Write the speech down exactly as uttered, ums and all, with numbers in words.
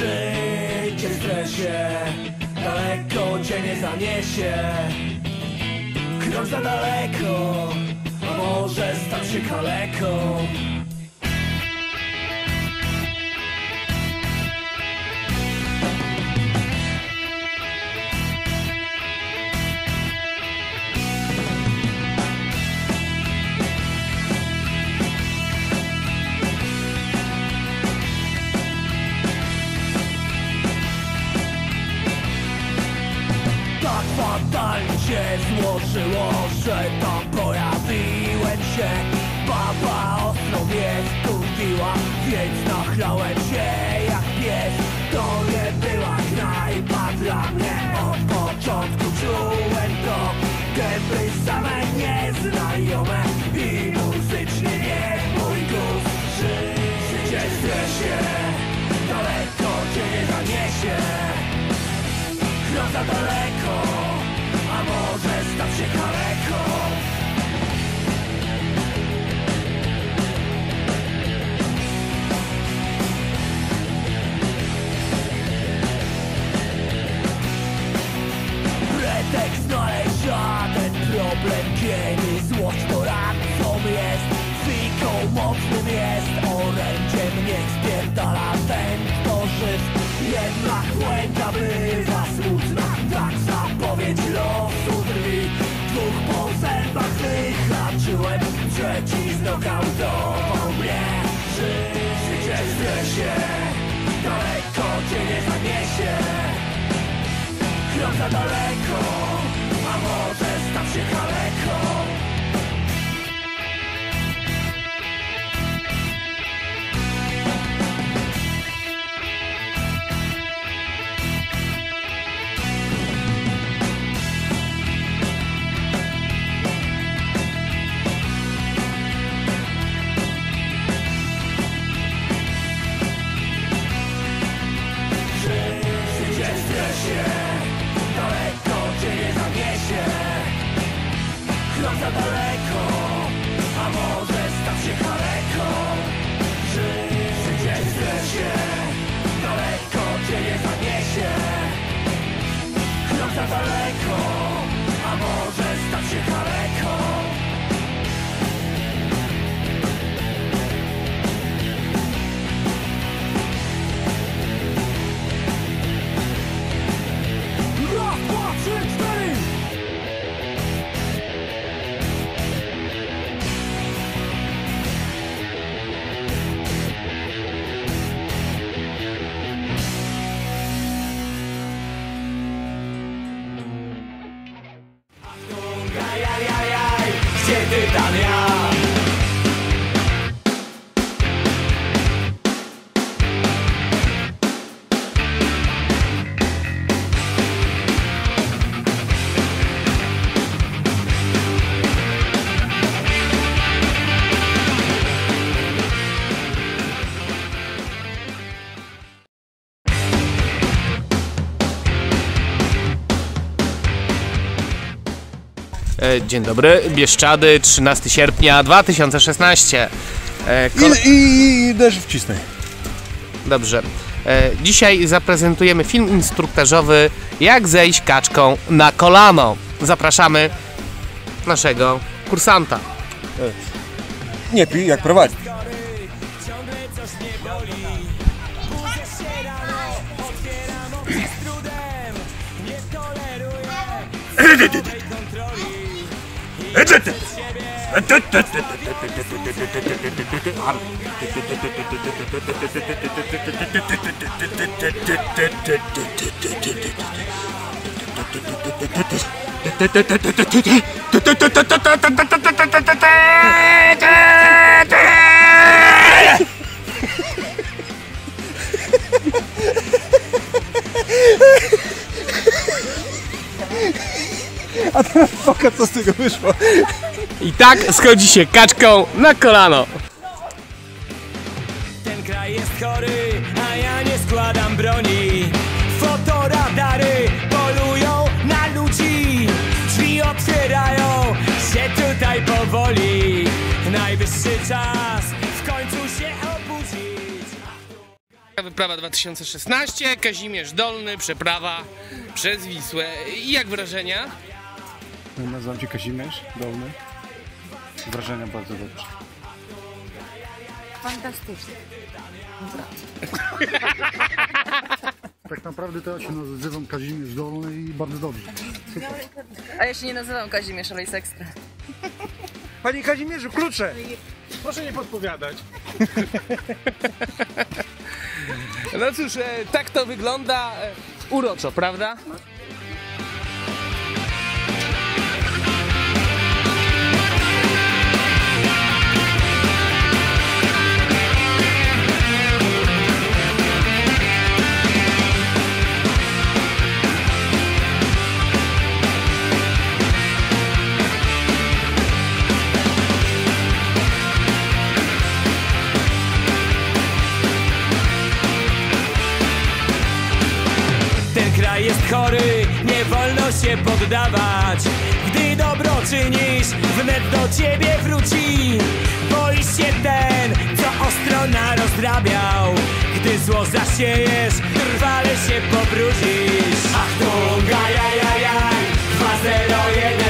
Życie w stresie, daleko cię nie zaniesie. Krok za daleko, a może stać się kaleką. Tak fatalnie się złożyło, że tam pojawiłem się. Baba ostro mnie skurwiła, więc nachlałem się jak pies. To nie była knajpa dla mnie, od początku czułem to. Gęby same nieznajome i muzycznie nie mój gust. Życie w stresie, daleko cię nie zaniesie. Krok za daleko, a może stać się kaleką. Pretekst znaleźć żaden problem dzieli. Złość to radcą jest, fiką mocnym jest. Orędziem niech spierdala ten, kto żyw. Jednak błęda bywa smutna, tak zapowiedź losu drwi. Dwóch po zębach wyhaczyłem, trzeci znokautował mnie. Życie w stresie, daleko cię nie zaniesie. Krok za daleko, a może stać się kaleką. Życie w stresie, daleko cię nie zaniesie. Krok za daleko, a może stać się kaleką. Życie w stresie, daleko cię nie zaniesie. Krok za daleko, a może stać się kaleką. Raz, dwa, trzy, cztery! Ajajajaj, gdzie ty tam ja? Dzień dobry, Bieszczady, trzynastego sierpnia dwa tysiące szesnastego. E, kol... I, i, i też wcisnę. Dobrze. E, dzisiaj zaprezentujemy film instruktażowy Jak zejść kaczką na kolano. Zapraszamy naszego kursanta. Nie pij, jak prowadzi. A teraz pokaż, co z tego wyszło. I tak schodzi się kaczką na kolano. Ten kraj jest chory, a ja nie składam broni. Fotoradary polują na ludzi. Drzwi otwierają się tutaj powoli. Najwyższy czas w końcu się obudzić. Przeprawa dwa tysiące szesnaście, Kazimierz Dolny, przeprawa przez Wisłę. I jak wrażenia? Nazywam się Kazimierz Dolny. Wrażenia bardzo dobrze. Fantastycznie. Tak naprawdę to ja się nazywam Kazimierz Dolny i bardzo dobrze. A ja się nie nazywam Kazimierz, ale jest ekstra. Panie Kazimierzu, klucze! Proszę nie podpowiadać. No cóż, e, tak to wygląda e, uroczo, prawda? Ten kraj jest chory, nie wolno się poddawać. Gdy dobro czynisz, wnet do ciebie wróci. Boisz się ten, co ostro narozdrabiał. Gdy zło zasiejesz, trwale się pobrudzisz. Achtung, ajajajaj, dwa zero jeden.